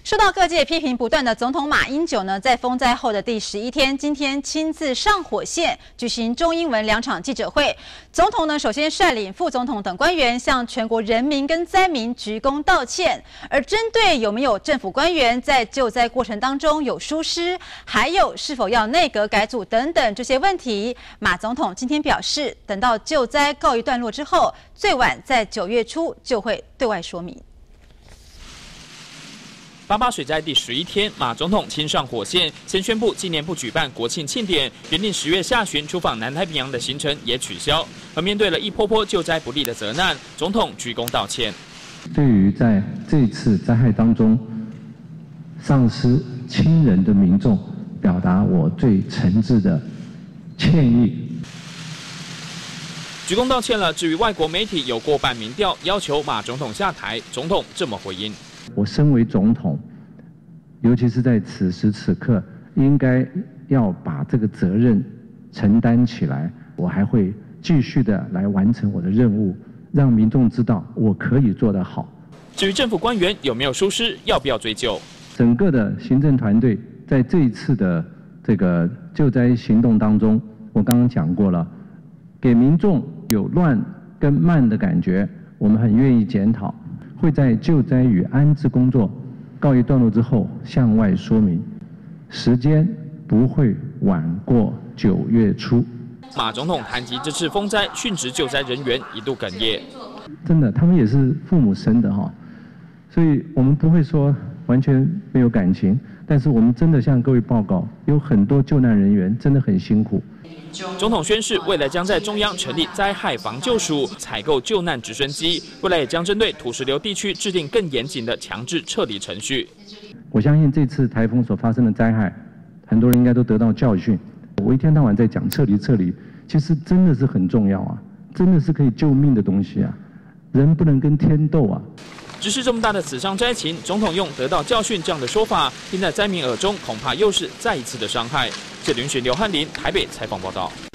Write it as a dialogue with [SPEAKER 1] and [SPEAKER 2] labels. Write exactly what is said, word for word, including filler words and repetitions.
[SPEAKER 1] 受到各界批评不断的总统马英九呢，在风灾后的第十一天，今天亲自上火线举行中英文两场记者会。总统呢，首先率领副总统等官员向全国人民跟灾民鞠躬道歉。而针对有没有政府官员在救灾过程当中有疏失，还有是否要内阁改组等等这些问题，马总统今天表示，等到救灾告一段落之后，最晚在九月初就会对外说明。
[SPEAKER 2] 八八水灾第十一天，马总统亲上火线，先宣布今年不举办国庆庆典，原定十月下旬出访南太平洋的行程也取消。而面对了一波波救灾不利的责难，总统鞠躬道歉。
[SPEAKER 3] 对于在这次灾害当中丧失亲人的民众，表达我最诚挚的歉意。
[SPEAKER 2] 鞠躬道歉了。至于外国媒体有过半民调要求马总统下台，总统这么回应。
[SPEAKER 3] 我身为总统，尤其是在此时此刻，应该要把这个责任承担起来。我还会继续的来完成我的任务，让民众知道我可以做得好。
[SPEAKER 2] 至于政府官员有没有疏失，要不要追究？
[SPEAKER 3] 整个的行政团队在这一次的这个救灾行动当中，我刚刚讲过了，给民众有乱跟慢的感觉，我们很愿意检讨。 会在救灾与安置工作告一段落之后向外说明，时间不会晚过九月初。
[SPEAKER 2] 马总统谈及这次风灾殉职救灾人员一度哽咽，
[SPEAKER 3] 真的，他们也是父母生的哈，所以我们不会说完全没有感情，但是我们真的向各位报告，有很多救难人员真的很辛苦。
[SPEAKER 2] 总统宣誓，未来将在中央成立灾害防救署，采购救难直升机。未来也将针对土石流地区制定更严谨的强制撤离程序。
[SPEAKER 3] 我相信这次台风所发生的灾害，很多人应该都得到教训。我一天到晚在讲撤离撤离，其实真的是很重要啊，真的是可以救命的东西啊，人不能跟天斗啊。
[SPEAKER 2] 只是这么大的死伤灾情，总统用得到教训这样的说法，听在灾民耳中，恐怕又是再一次的伤害。这林选刘翰林台北采访报道。